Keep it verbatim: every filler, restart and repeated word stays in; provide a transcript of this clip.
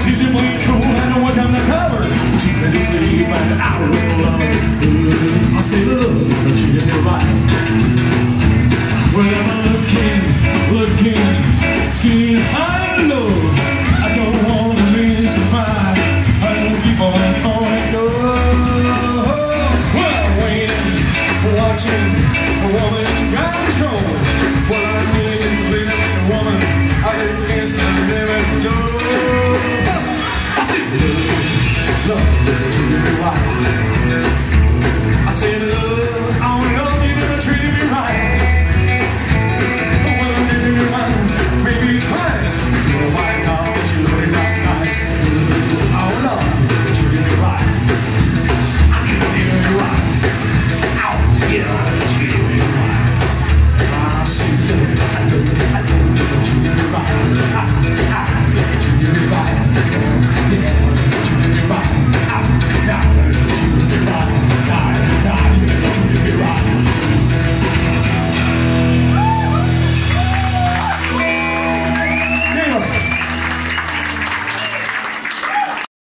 She's a bleak cool and work on the cover. She can sleep and I will love. I say the love, but she did it right. Well, I'm looking, looking, skinny, high and low.